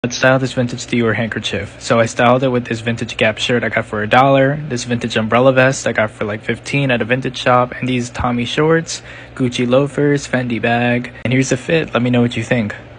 Let's style this vintage Dior handkerchief. So I styled it with this vintage Gap shirt I got for $1, this vintage umbrella vest I got for like 15 at a vintage shop, and these Tommy shorts, Gucci loafers, Fendi bag. And here's the fit. Let me know what you think.